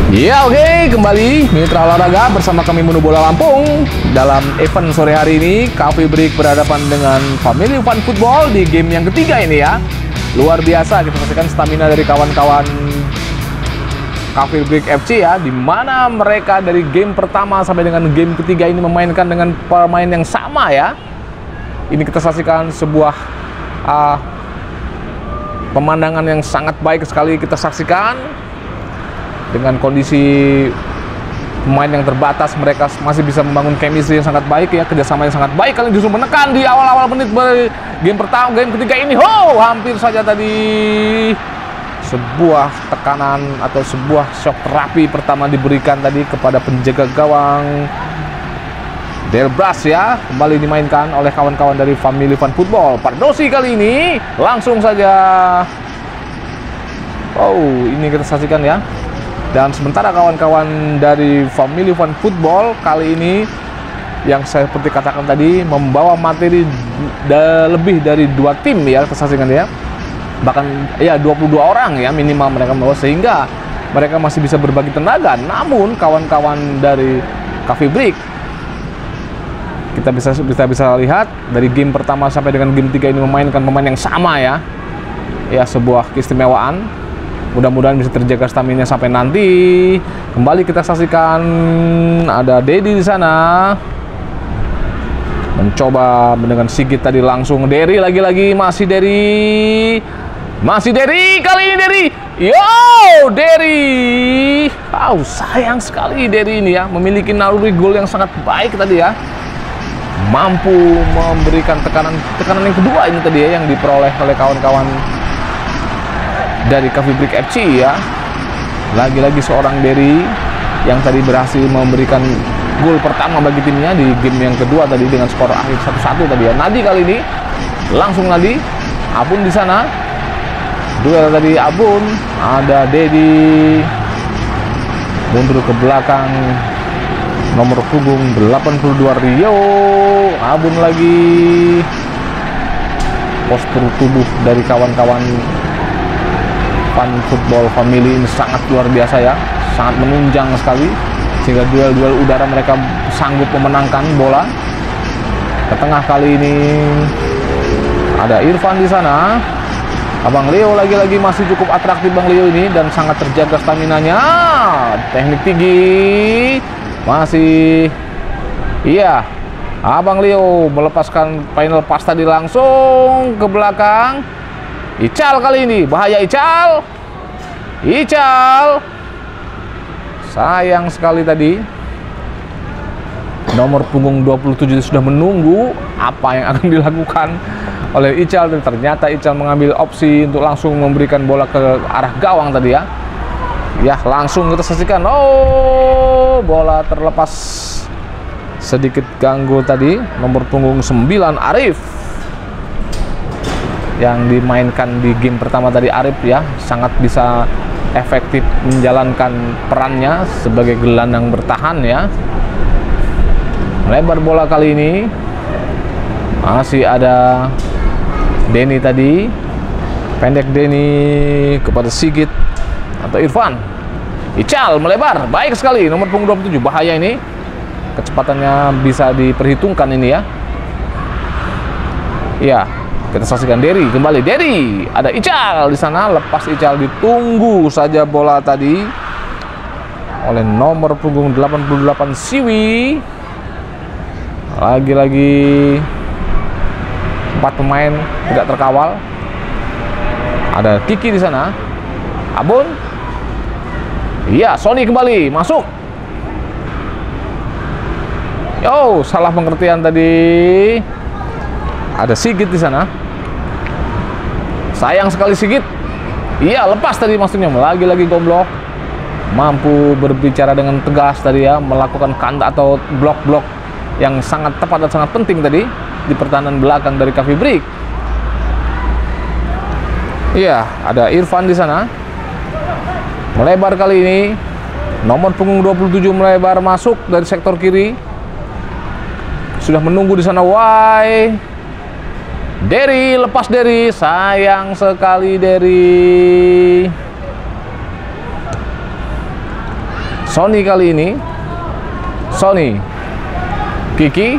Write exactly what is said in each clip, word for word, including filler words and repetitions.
Ya oke, okay. Kembali Mitra Olahraga bersama kami Menu Bola Lampung. Dalam event sore hari ini, Cafe Break berhadapan dengan Family Fun Football di game yang ketiga ini ya. Luar biasa, kita saksikan stamina dari kawan-kawan Cafe Break F C ya, di mana mereka dari game pertama sampai dengan game ketiga ini memainkan dengan pemain yang sama ya. Ini kita saksikan sebuah uh, pemandangan yang sangat baik sekali kita saksikan. Dengan kondisi pemain yang terbatas, mereka masih bisa membangun chemistry yang sangat baik ya, kerjasama yang sangat baik. Kalian justru menekan di awal-awal menit game pertama, game ketiga ini. Oh, hampir saja tadi sebuah tekanan atau sebuah shock terapi pertama diberikan tadi kepada penjaga gawang Delbras ya. Kembali dimainkan oleh kawan-kawan dari Family Fun Football. Pardosi kali ini langsung saja. Oh, ini kita saksikan ya. Dan sementara kawan-kawan dari Family Fun Football kali ini yang saya seperti katakan tadi membawa materi da lebih dari dua tim ya, tersaksikan ya. Bahkan ya dua puluh dua orang ya minimal mereka membawa, sehingga mereka masih bisa berbagi tenaga. Namun kawan-kawan dari Cafe Break, kita bisa bisa bisa lihat dari game pertama sampai dengan game tiga ini memainkan pemain yang sama ya. Ya, sebuah keistimewaan. Mudah-mudahan bisa terjaga stamina sampai nanti. Kembali kita saksikan ada Dedi di sana. Mencoba dengan Sigit tadi langsung Derry lagi-lagi, masih Derry. Masih Derry kali ini Derry. Yo, Derry. Oh, sayang sekali Derry ini ya, memiliki naluri gol yang sangat baik tadi ya. Mampu memberikan tekanan tekanan yang kedua ini tadi ya, yang diperoleh oleh kawan-kawan dari Cafe Break F C ya. Lagi-lagi seorang Derry yang tadi berhasil memberikan gol pertama bagi timnya di game yang kedua tadi dengan skor akhir satu satu tadi ya. Nadi kali ini langsung Nadi. Abun di sana. Duel tadi Abun, ada Dedi. Mundur ke belakang nomor punggung delapan puluh dua Rio. Abun lagi. Postur tubuh dari kawan-kawan Fun Football Family ini sangat luar biasa ya, sangat menunjang sekali, sehingga duel-duel udara mereka sanggup memenangkan bola. Ke tengah kali ini ada Irfan di sana. Abang Leo lagi-lagi masih cukup atraktif Bang Leo ini dan sangat terjaga staminanya. Teknik tinggi masih, iya. Abang Leo melepaskan final pass tadi langsung ke belakang. Ical kali ini, bahaya Ical. Ical. Sayang sekali tadi. Nomor punggung dua puluh tujuh sudah menunggu apa yang akan dilakukan oleh Ical. Dan ternyata Ical mengambil opsi untuk langsung memberikan bola ke arah gawang tadi ya. Ya, langsung kita saksikan. Oh, bola terlepas. Sedikit ganggu tadi. Nomor punggung sembilan Arif yang dimainkan di game pertama tadi. Arif ya, sangat bisa efektif menjalankan perannya sebagai gelandang bertahan ya. Lebar bola kali ini masih ada Denny tadi, pendek Denny kepada Sigit atau Irfan. Ical melebar, baik sekali nomor punggung dua puluh tujuh, bahaya ini. Kecepatannya bisa diperhitungkan ini ya. Iya. Kita saksikan Derry kembali. Derry, ada Ical di sana. Lepas Ical, ditunggu saja bola tadi oleh nomor punggung delapan puluh delapan Siwi. Lagi-lagi empat pemain tidak terkawal. Ada Kiki di sana. Abun. Iya, Sony kembali masuk. Yo, salah pengertian tadi. Ada Sigit di sana. Sayang sekali Sigit. Iya, lepas tadi maksudnya. Lagi-lagi Gomblok mampu berbicara dengan tegas tadi ya, melakukan kanda atau blok-blok yang sangat tepat dan sangat penting tadi di pertahanan belakang dari Cafe Break. Iya, ada Irfan di sana. Melebar kali ini. Nomor punggung dua puluh tujuh melebar masuk dari sektor kiri. Sudah menunggu di sana Wai. Derry, lepas Derry, sayang sekali Derry. Sony kali ini. Sony, Kiki.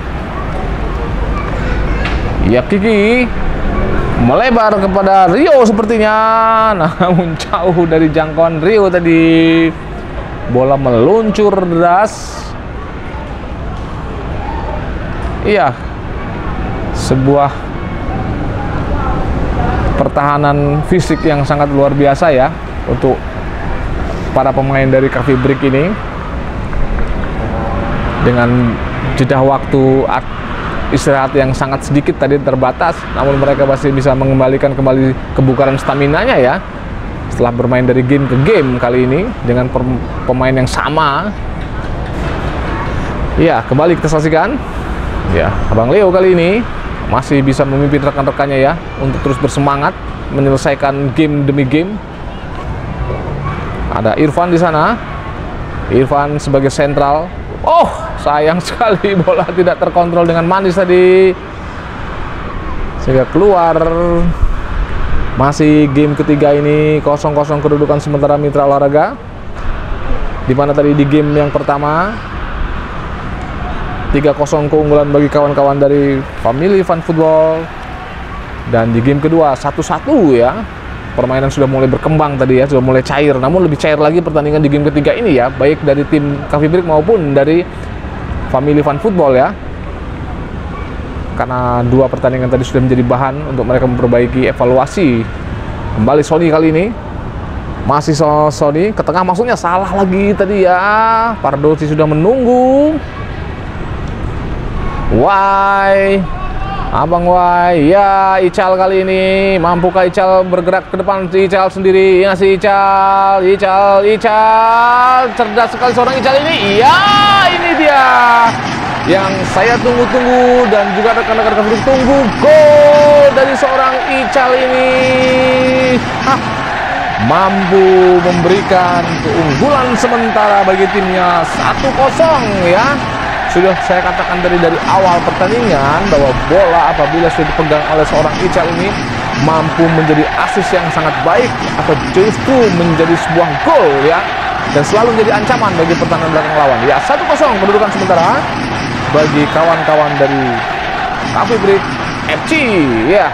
Ya, Kiki melebar kepada Rio sepertinya, namun jauh dari jangkauan Rio tadi. Bola meluncur deras. Iya, sebuah pertahanan fisik yang sangat luar biasa ya untuk para pemain dari Cafe Brick ini. Dengan jeda waktu istirahat yang sangat sedikit tadi, terbatas, namun mereka masih bisa mengembalikan kembali kebugaran stamina-nya ya setelah bermain dari game ke game kali ini dengan pemain yang sama. Ya, kembali kita saksikan. Ya, Abang Leo kali ini masih bisa memimpin rekan-rekannya ya untuk terus bersemangat menyelesaikan game demi game. Ada Irfan di sana. Irfan sebagai sentral. Oh, sayang sekali bola tidak terkontrol dengan manis tadi, sehingga keluar. Masih game ketiga ini kosong kosong kedudukan sementara Mitra Olahraga. Dimana tadi di game yang pertama tiga kosong keunggulan bagi kawan-kawan dari Family Fun Football, dan di game kedua satu satu ya. Permainan sudah mulai berkembang tadi ya, sudah mulai cair, namun lebih cair lagi pertandingan di game ketiga ini ya, baik dari tim Cafe Brick maupun dari Family Fun Football ya, karena dua pertandingan tadi sudah menjadi bahan untuk mereka memperbaiki evaluasi. Kembali Sony kali ini, masih Sony ke tengah, maksudnya salah lagi tadi ya. Pardosi sudah menunggu. Why? Abang Wai, ya Ical kali ini, mampukah Ical bergerak ke depan? Ical sendiri, ya si Ical, Ical, Ical, cerdas sekali seorang Ical ini. Ya, ini dia yang saya tunggu-tunggu dan juga rekan-rekan kami tunggu, gol dari seorang Ical ini. Hah, mampu memberikan keunggulan sementara bagi timnya satu kosong ya. Sudah saya katakan dari dari awal pertandingan bahwa bola apabila sudah dipegang oleh seorang Ical ini mampu menjadi asis yang sangat baik atau justru menjadi sebuah gol ya, dan selalu menjadi ancaman bagi pertahanan belakang lawan. Ya, satu kosong kedudukan sementara bagi kawan-kawan dari Cafe Brick F C ya.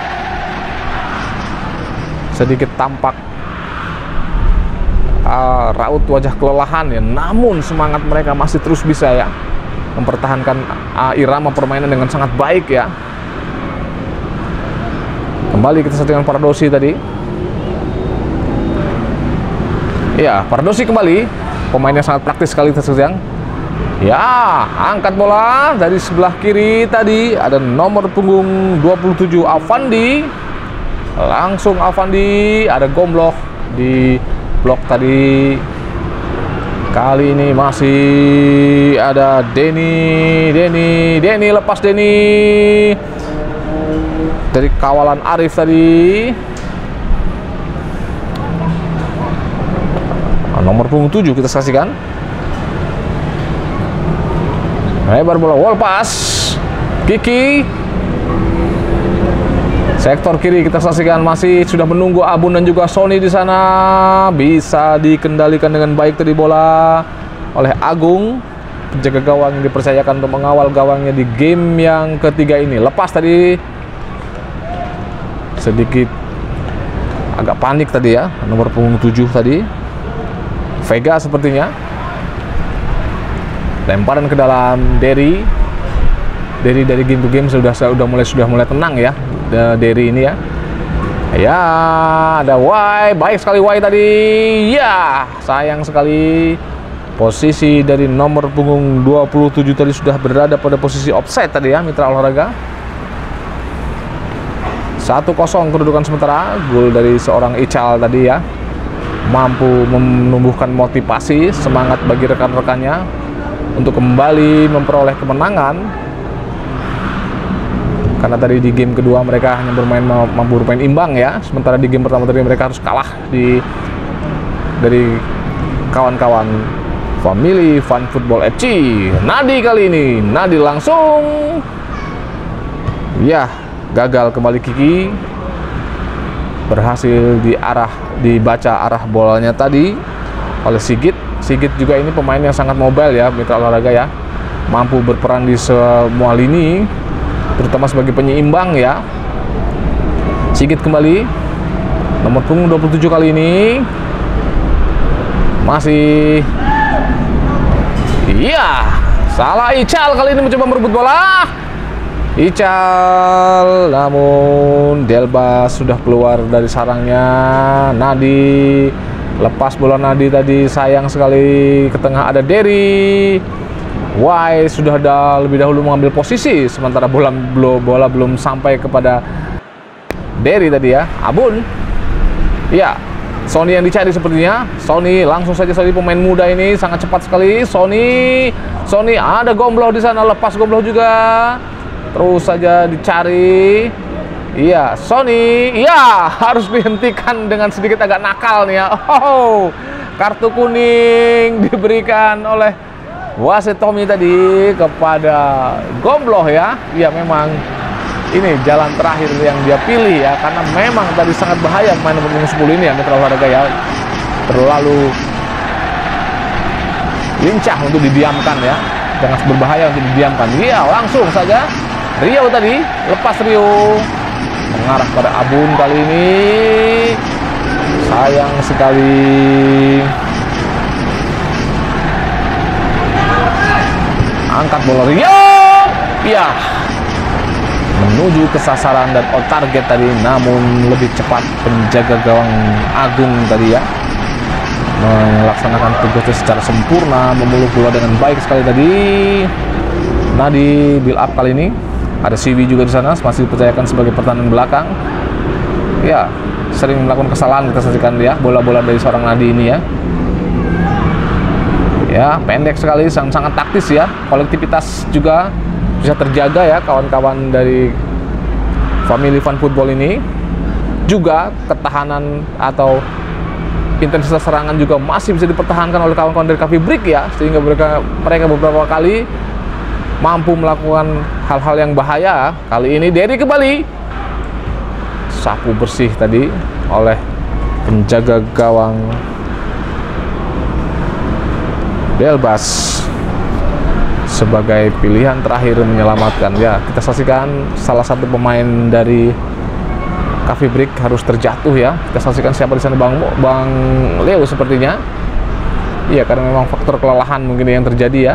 Sedikit tampak uh, raut wajah kelelahan ya, namun semangat mereka masih terus bisa ya mempertahankan uh, irama permainan dengan sangat baik ya. Kembali kita saksikan Pardosi tadi. Ya, Pardosi kembali, pemainnya sangat praktis sekali tersegang. Ya, angkat bola dari sebelah kiri tadi, ada nomor punggung dua puluh tujuh Avandi. Langsung Avandi, ada Gomblok di blok tadi. Kali ini masih ada Denny, Denny, Denny lepas Denny dari kawalan Arif tadi. Nah, nomor punggung tujuh kita saksikan. Lebar bola, wall pass, Kiki. Sektor kiri kita saksikan masih sudah menunggu Abun dan juga Sony di sana. Bisa dikendalikan dengan baik tadi bola oleh Agung, penjaga gawang yang dipercayakan untuk mengawal gawangnya di game yang ketiga ini. Lepas tadi sedikit agak panik tadi ya, nomor punggung tujuh tadi, Vega sepertinya. Lemparan ke dalam Derry. Derry dari game to game sudah sudah mulai sudah mulai tenang ya. Derry ini ya. Ya, ada Y, baik sekali Y tadi. Ya, sayang sekali posisi dari nomor punggung dua puluh tujuh tadi sudah berada pada posisi offside tadi ya, Mitra Olahraga. satu kosong kedudukan sementara, gol dari seorang Ical tadi ya. Mampu menumbuhkan motivasi, semangat bagi rekan-rekannya untuk kembali memperoleh kemenangan. Karena tadi di game kedua mereka hanya bermain mampu bermain imbang ya, sementara di game pertama tadi mereka harus kalah di dari kawan-kawan Family Fun Football F C. Nadi kali ini, Nadi langsung ya gagal kembali. Kiki berhasil diarah dibaca arah bolanya tadi oleh Sigit. Sigit juga ini pemain yang sangat mobile ya, mitra olahraga ya, mampu berperan di semua lini, terutama sebagai penyeimbang ya. Sigit kembali, nomor punggung dua puluh tujuh kali ini masih, iya, salah. Ical kali ini mencoba merebut bola. Ical, namun Delbas sudah keluar dari sarangnya. Nadi lepas bola. Nadi tadi sayang sekali ke tengah, ada Dery. Wai sudah ada lebih dahulu mengambil posisi, sementara bola, bola belum sampai kepada Dery tadi ya. Abun, ya, Sony yang dicari sepertinya. Sony langsung saja, Sony pemain muda ini sangat cepat sekali. Sony, Sony ada Gombloh di sana, lepas Gombloh juga. Terus saja dicari. Iya, Sony, iya, harus dihentikan dengan sedikit agak nakal nih ya. Oh, kartu kuning diberikan oleh wasit Tommy tadi kepada Gombloh ya. Iya, memang ini jalan terakhir yang dia pilih ya, karena memang tadi sangat bahaya main nomor punggung sepuluh ini ya, mitra olahraga ya. Terlalu lincah untuk didiamkan ya, sangat berbahaya untuk didiamkan. Iya, langsung saja Rio tadi, lepas Rio, mengarah pada Abun kali ini. Sayang sekali. Angkat bola Rio, ya, menuju ke sasaran dan on target tadi, namun lebih cepat penjaga gawang Agung tadi ya, melaksanakan tugasnya secara sempurna, memuluk bola dengan baik sekali tadi. Nadi build up kali ini, ada Siwi juga di sana, masih dipercayakan sebagai pertahanan belakang. Ya, sering melakukan kesalahan kita saksikan ya, bola-bola dari seorang Nadi ini ya. Ya, pendek sekali, sangat, sangat taktis ya, kolektivitas juga bisa terjaga ya kawan-kawan dari Family Fun Football ini. Juga ketahanan atau intensitas serangan juga masih bisa dipertahankan oleh kawan-kawan dari Cafe Brick ya, sehingga mereka mereka beberapa kali mampu melakukan hal-hal yang bahaya. Kali ini Dery kembali, sapu bersih tadi oleh penjaga gawang Delbas sebagai pilihan terakhir menyelamatkan ya. Kita saksikan salah satu pemain dari Cafe Brick harus terjatuh ya. Kita saksikan siapa di sana, Bang Bang Leo sepertinya. Iya, karena memang faktor kelelahan mungkin yang terjadi ya,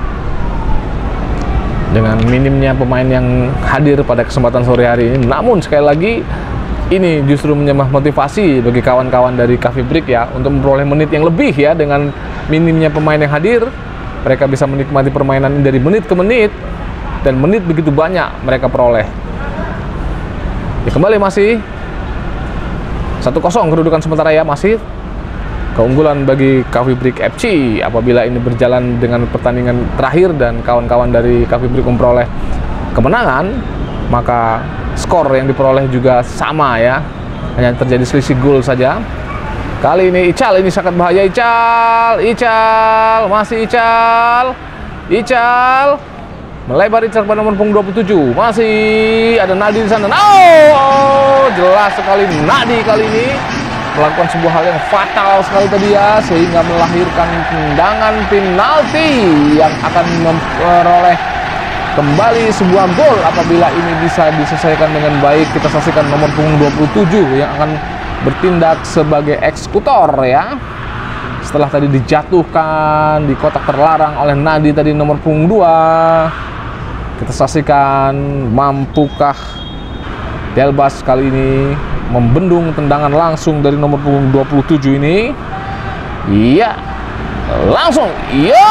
dengan minimnya pemain yang hadir pada kesempatan sore hari ini. Namun sekali lagi ini justru menambah motivasi bagi kawan-kawan dari Cafe Brick ya, untuk memperoleh menit yang lebih ya. Dengan minimnya pemain yang hadir, mereka bisa menikmati permainan ini dari menit ke menit, dan menit begitu banyak mereka peroleh ya. Kembali masih satu kosong kedudukan sementara ya, masih keunggulan bagi Cafe Brick F C apabila ini berjalan dengan pertandingan terakhir dan kawan-kawan dari Cafe Brick memperoleh kemenangan, maka skor yang diperoleh juga sama ya, hanya terjadi selisih gol saja. Kali ini Ical, ini sangat bahaya. Ical, Ical, masih Ical, Ical melebar. Ical pada nomor punggung dua puluh tujuh, masih ada Nadi di sana. Oh, oh, jelas sekali Nadi kali ini melakukan sebuah hal yang fatal sekali tadi ya, sehingga melahirkan tendangan penalti yang akan memperoleh kembali sebuah gol apabila ini bisa diselesaikan dengan baik. Kita saksikan nomor punggung dua puluh tujuh yang akan bertindak sebagai eksekutor ya, setelah tadi dijatuhkan di kotak terlarang oleh Nadi tadi nomor punggung dua. Kita saksikan mampukah Delbas kali ini membendung tendangan langsung dari nomor punggung dua puluh tujuh ini. Iya, langsung, yo,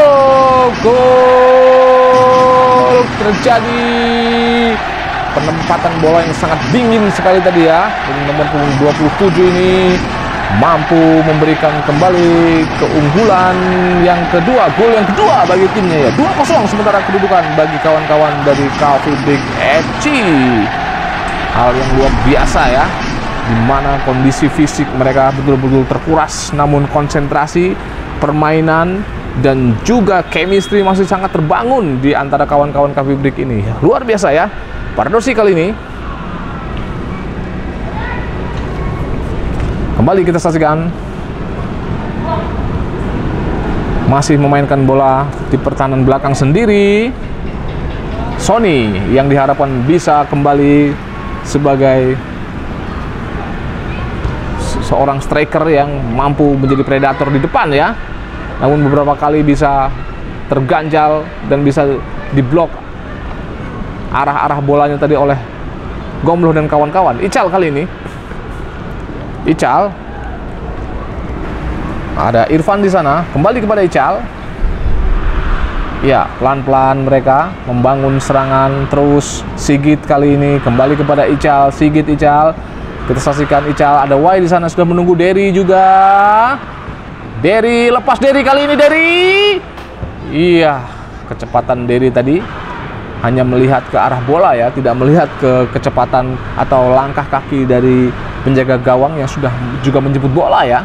gol terjadi. Penempatan bola yang sangat dingin sekali tadi ya, dari nomor punggung dua puluh tujuh ini mampu memberikan kembali keunggulan yang kedua, gol yang kedua bagi timnya ya. dua kosong sementara kedudukan bagi kawan-kawan dari Cafe Brick F C. Hal yang luar biasa ya, di mana kondisi fisik mereka betul-betul terkuras, namun konsentrasi, permainan, dan juga chemistry masih sangat terbangun di antara kawan-kawan Cafe Brick ini. Luar biasa ya. Pardosi kali ini kembali kita saksikan masih memainkan bola di pertahanan belakang sendiri. Sony yang diharapkan bisa kembali sebagai seorang striker yang mampu menjadi predator di depan ya. Namun beberapa kali bisa terganjal dan bisa diblok arah-arah bolanya tadi oleh Gombloh dan kawan-kawan. Ical kali ini. Ical. Ada Irfan di sana, kembali kepada Ical. Ya, pelan-pelan mereka membangun serangan terus. Sigit kali ini kembali kepada Ical. Sigit, Ical. Kita saksikan Ical, ada Y di sana sudah menunggu. Dery juga. Dery lepas, Dery kali ini Dery. Iya, kecepatan Dery tadi hanya melihat ke arah bola ya, tidak melihat ke kecepatan atau langkah kaki dari penjaga gawang yang sudah juga menjemput bola ya.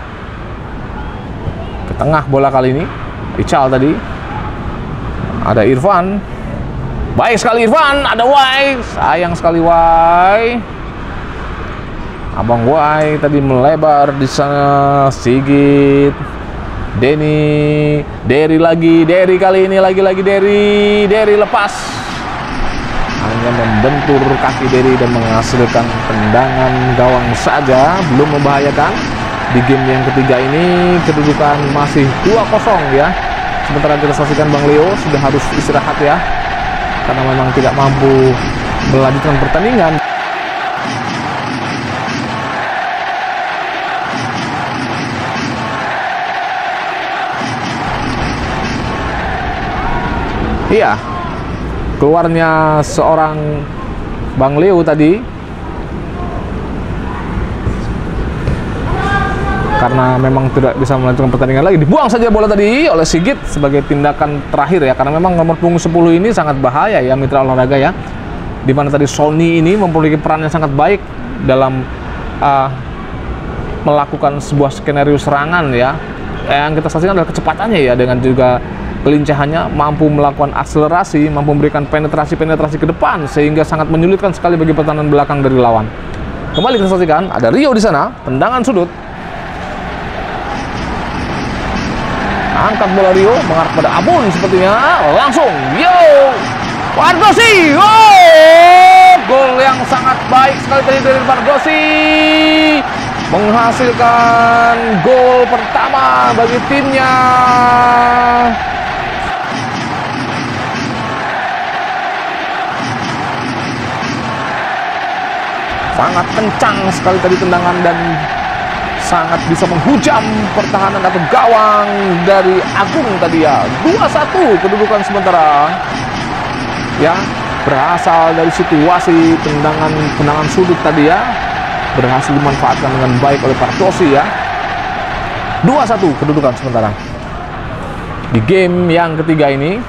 Ke tengah bola kali ini Ical tadi. Ada Irfan. Baik sekali Irfan, ada Y. Sayang sekali Y. Abang Y tadi melebar di sana. Sigit. Denny. Dery lagi. Dery kali ini lagi-lagi Dery. Dery lepas. Hanya membentur kaki Dery dan menghasilkan tendangan gawang saja, belum membahayakan. Di game yang ketiga ini kedudukan masih dua kosong ya. Sementara kita saksikan Bang Leo sudah harus istirahat ya, karena memang tidak mampu melanjutkan pertandingan. Iya, keluarnya seorang Bang Leo tadi karena memang tidak bisa melanjutkan pertandingan lagi. Dibuang saja bola tadi oleh Sigit sebagai tindakan terakhir ya, karena memang nomor punggung sepuluh ini sangat bahaya ya mitra olahraga ya, dimana tadi Sony ini memiliki peran yang sangat baik dalam uh, melakukan sebuah skenario serangan ya. Yang kita saksikan adalah kecepatannya ya, dengan juga kelincahannya, mampu melakukan akselerasi, mampu memberikan penetrasi-penetrasi ke depan sehingga sangat menyulitkan sekali bagi pertahanan belakang dari lawan. Kembali kita saksikan, ada Rio di sana, tendangan sudut. Angkat bola Rio, mengarah pada Abun sepertinya, langsung, yo, Pardosi, oh, gol yang sangat baik sekali tadi dari Pardosi, menghasilkan gol pertama bagi timnya. Sangat kencang sekali tadi tendangan dan sangat bisa menghujam pertahanan atau gawang dari Agung tadi ya. Dua satu kedudukan sementara ya, berasal dari situasi tendangan tendangan sudut tadi ya, berhasil dimanfaatkan dengan baik oleh Pardosi ya. Dua satu kedudukan sementara di game yang ketiga ini.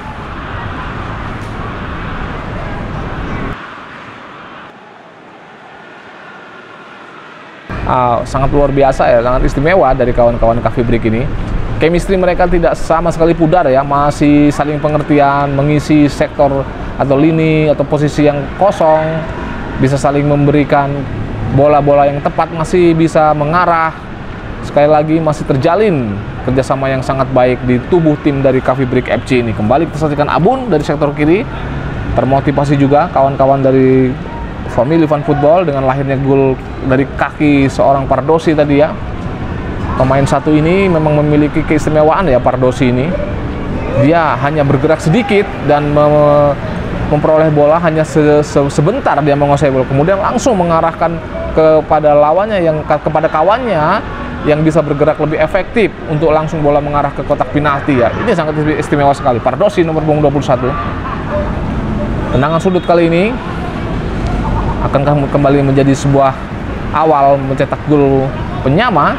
Uh, sangat luar biasa ya, sangat istimewa dari kawan-kawan Cafe Break ini. Chemistry mereka tidak sama sekali pudar ya, masih saling pengertian, mengisi sektor atau lini atau posisi yang kosong, bisa saling memberikan bola-bola yang tepat, masih bisa mengarah. Sekali lagi masih terjalin kerjasama yang sangat baik di tubuh tim dari Cafe Break F C ini. Kembali kita saksikan Abun dari sektor kiri, termotivasi juga kawan-kawan dari Family Fun Football dengan lahirnya gol dari kaki seorang Pardosi tadi ya. Pemain satu ini memang memiliki keistimewaan ya, Pardosi ini. Dia hanya bergerak sedikit dan mem memperoleh bola hanya se se sebentar, dia menguasai bola, kemudian langsung mengarahkan kepada lawannya yang kepada kawannya yang bisa bergerak lebih efektif untuk langsung bola mengarah ke kotak penalti ya. Ini sangat istimewa sekali. Pardosi nomor punggung dua puluh satu. Tendangan sudut kali ini akan kembali menjadi sebuah awal mencetak gol penyama.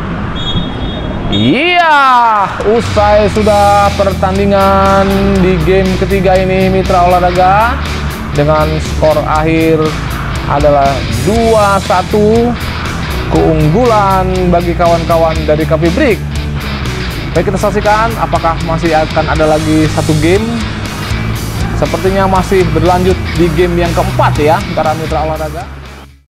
Iya, usai sudah pertandingan di game ketiga ini mitra olahraga, dengan skor akhir adalah dua satu, keunggulan bagi kawan-kawan dari Cafe Break. Baik, kita saksikan apakah masih akan ada lagi satu game. Sepertinya masih berlanjut di game yang keempat ya, para mitra olahraga.